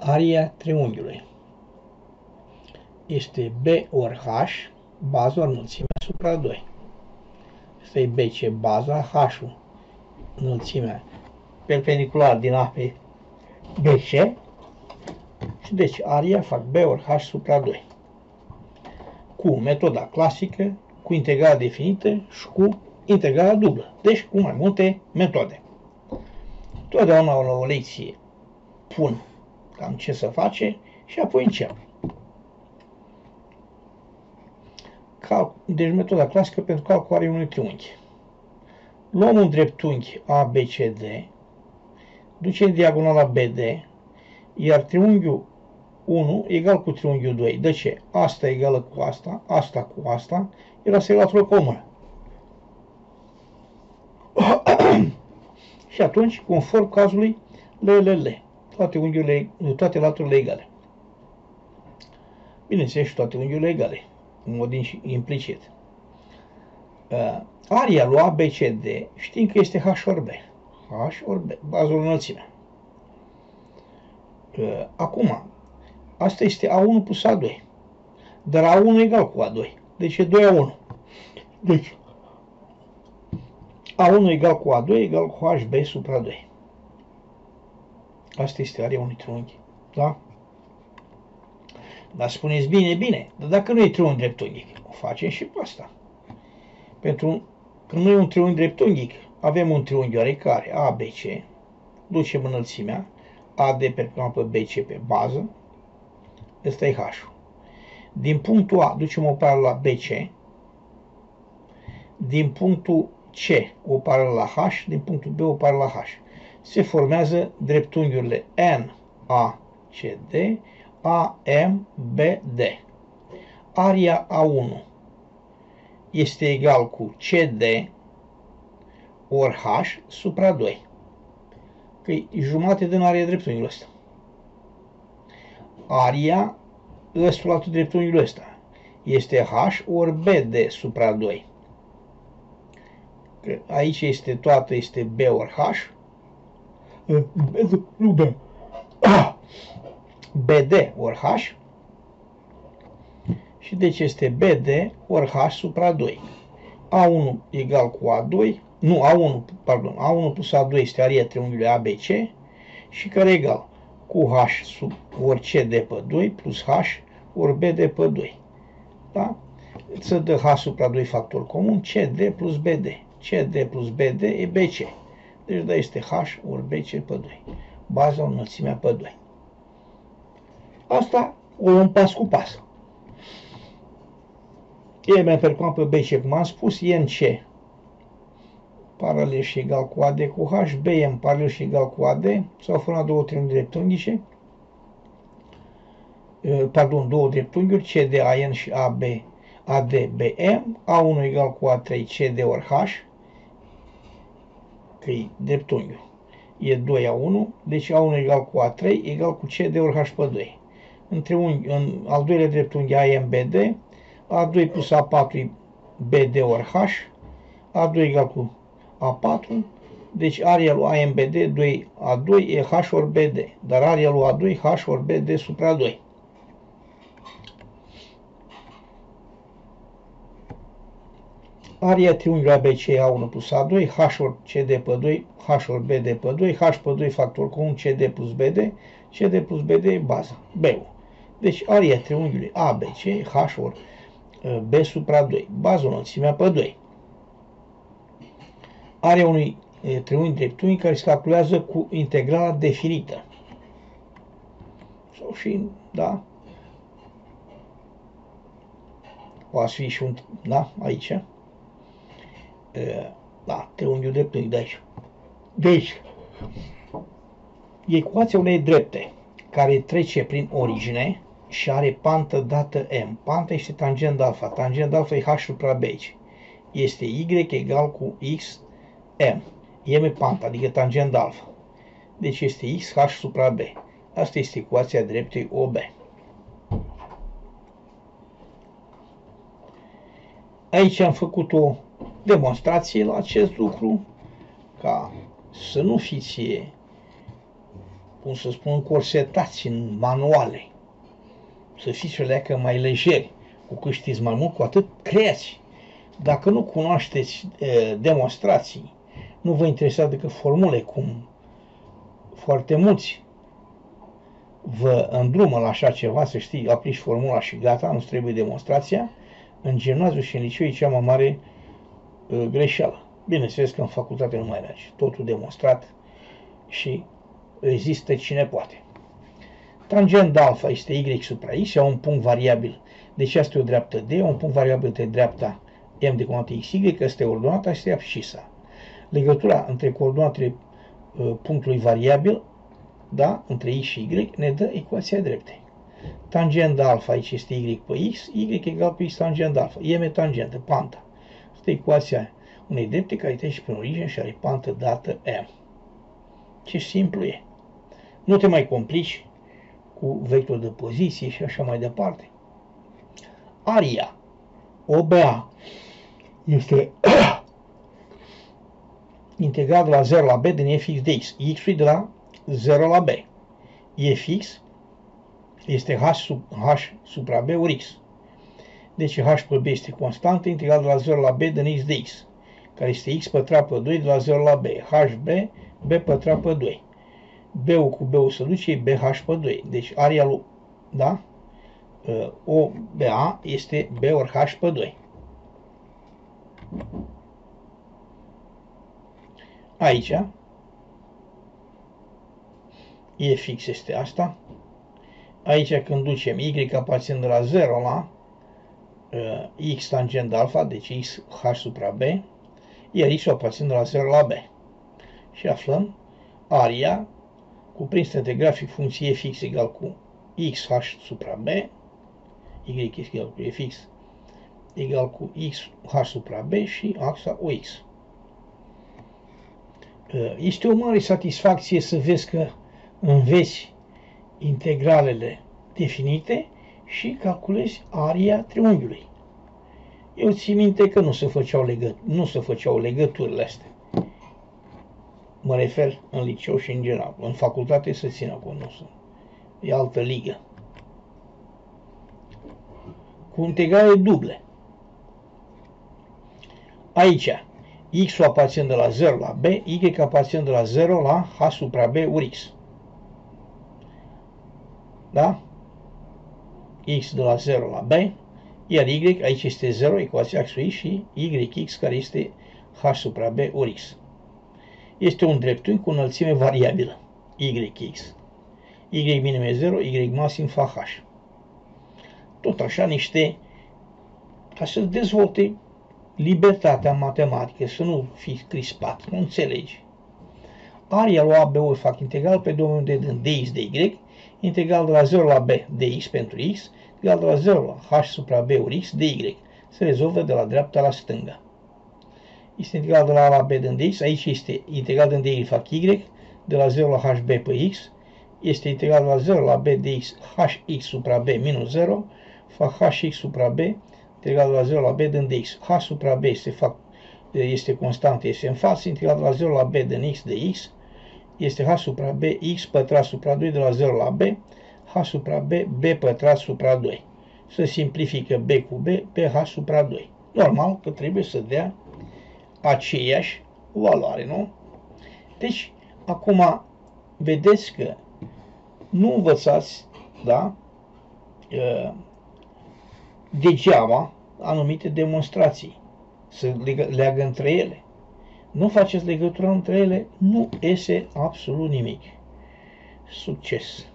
Aria triunghiului este B ori H, baza ori înălțimea supra 2. Asta e BC, baza, H-ul, înălțimea perpendicular din A pe BC. Și deci aria fac B ori H supra 2. Cu metoda clasică, cu integrala definită și cu integrala dublă. Deci cu mai multe metode. Totdeauna la o lecție pun cam ce să face și apoi încep. Deci metoda clasică pentru calcularea unui triunghi. Luăm un dreptunghi ABCD, ducem diagonala BD, iar triunghiul 1 egal cu triunghiul 2. De ce? Asta egală cu asta, asta cu asta, era să latură comună. Și atunci, conform cazului, toate laturile egale. Bineînțeles, și toate unghiurile egale, în mod implicit. Aria lui ABCD știm că este H ori B. H ori B, bază ori înălțimea. Acum, asta este A1 plus A2. Dar A1 egal cu A2. Deci e 2A1. Deci, A1 egal cu A2 egal cu HB supra 2. Asta este area unui triunghi. Da? Dar spuneți bine, dar dacă nu e triunghi dreptunghic, o facem și pe asta. Pentru că nu e un triunghi dreptunghic, avem un triunghi oarecare, ABC, ducem înălțimea, AD perpendicular pe BC pe bază, ăsta e H-ul. Din punctul A ducem o paralelă la BC, din punctul C o paralelă la H, din punctul B o paralelă la H. Se formează dreptunghiurile NACD, AMBD. Aria A1 este egal cu CD ori H supra 2. Că e jumate din aria dreptunghiului ăsta. Aria ăsta dreptunghiului ăsta este H ori BD supra 2. Că aici este toată, este B ori H. Nu B. BD ori H. Și deci este BD ori H supra 2. A1 egal cu A2. Nu, A1 plus A2 este aria triunghiului ABC și care e egal cu H ori CD pe 2 plus H ori BD pe 2. Da? Să dă H supra 2 factor comun, CD plus BD. CD plus BD e BC. Deci da, este H ori BC pe 2. Baza înălțimea pe 2. Asta o luăm pas cu pas. E perpendicular pe BC, cum am spus, NC paralel și egal cu AD cu H, BM paralel și egal cu AD, s-au format două triunghiuri dreptunghice, două dreptunghiuri, CDAN și ADBM, A1 egal cu A3 CD ori H, că e dreptunghiul, e 2A1, deci A1 egal cu A3 egal cu CD ori H pe 2. În al doilea dreptunghi AMBD, A2 plus A4 e BD ori H, A2 egal cu A4, deci aria lui AMBD 2A2 e H ori BD, dar aria lui A2 H ori BD supra 2. Aria triunghiului ABC e A1 plus A2, H ori CD pe 2, H ori BD pe 2, H pe 2 factor comun CD plus BD, CD plus BD e baza, B-ul. Deci aria triunghiului ABC e H ori B supra 2, baza înălțimea pe 2. Aria unui triunghi dreptunghi care se calculează cu integrala definită. Sau și, da? O să fie și un, da, aici. Da, triunghiul dreptunghi de aici. Deci, ecuația unei drepte care trece prin origine și are pantă dată M. Panta este tangent alfa. Tangent alfa e H supra B. Este Y egal cu X M. M e panta, adică tangent alfa. Deci este X H supra B. Asta este ecuația dreptei OB. Aici am făcut o demonstrație la acest lucru, ca să nu fiți cum să spun, corsetați în manuale. Să fiți o leacă mai lejeri. Cu cât știți mai mult, cu atât creați. Dacă nu cunoașteți demonstrații, nu vă interesează decât formule, cum foarte mulți vă îndrumă la așa ceva, să știi, aplici formula și gata, nu trebuie demonstrația, în gimnaziu și în liceu e cea mai mare greșeală. Bineînțeles că în facultate nu mai merge. Totul demonstrat și rezistă cine poate. Tangent alfa este y supra x, ia un punct variabil. Deci asta e o dreaptă D, un punct variabil de dreapta m de coordonate xy, asta e ordonata, asta e abscisa. Legătura între coordonatele punctului variabil, da, între x și y, ne dă ecuația dreptei. Tangent alfa, aici este y pe x, y egal cu x tangent alfa. M e tangentă, panta. Asta e ecuația unei drepte care trece prin origine și are pantă dată m. Ce simplu e. Nu te mai complici cu vector de poziție și așa mai departe. Aria OBA este integral de la 0 la b din fx de x. X-ul de la 0 la b. Fx este h supra b ori x. Deci h pe b este constantă, integral de la 0 la b din x de x, care este x pătrat pe 2 de la 0 la b. hb, b pătrat pe 2. B-ul cu B-ul se duce, e BH pe 2. Deci aria lui, da? OBA este B ori H pe 2. Aici, Fx este asta. Aici când ducem Y aparțin de la 0 la X tangent alfa, deci X H supra B, iar X aparțin de la 0 la B. Și aflăm aria cuprinsă între grafic funcție fx egal cu x h supra b, y egal cu fx egal cu x h supra b și axa OX. Este o mare satisfacție să vezi că înveți integralele definite și calculezi aria triunghiului. Eu țin minte că nu se făceau legăturile astea. Mă refer în liceu și în general. În facultate se țină cu nostru. E altă ligă. Cu integrale duble. Aici, x-ul aparține de la 0 la b, y aparține de la 0 la h supra b ori x. Da? X de la 0 la b, iar y, aici este 0, ecuația axului și yx, care este h supra b ori x. Este un dreptunghi cu înălțime variabilă, yx. Y minim e 0, Y maxim fa h. Tot așa niște, ca să dezvolte libertatea matematică, să nu fii crispat, nu înțelegi. Aria lui AB-ul fac integral pe domeniul de dx de y, integral de la 0 la b dx pentru x, egal de la 0 la h supra b ori x de y. Se rezolvă de la dreapta la stânga. Este integral de la a la b din dx, aici este integral din dy fac y, de la 0 la hb pe x, este integral de la 0 la b dx hx supra b minus 0, fac hx supra b, integral de la 0 la b din dx. H supra b este constant, este în față, integral de la 0 la b din x de x, este h supra b, x pătrat supra 2 de la 0 la b, h supra b, b pătrat supra 2. Se simplifică b cu b, h supra 2. Normal că trebuie să dea aceeași valoare, nu? Deci, acum, vedeți că nu învățați, da, degeaba anumite demonstrații, să leagă între ele. Nu faceți legătura între ele, nu iese absolut nimic. Succes!